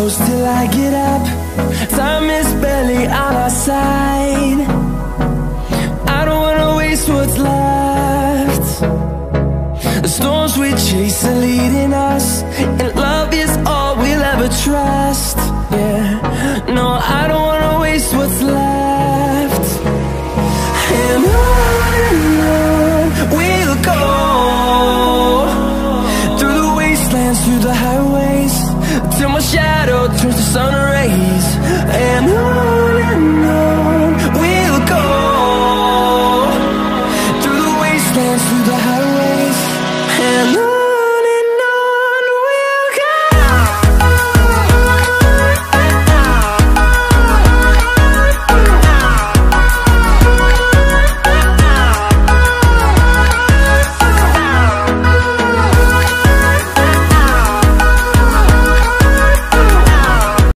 close till I get up. Time is barely on our side. I don't wanna waste what's left. The storms we chase are leading us.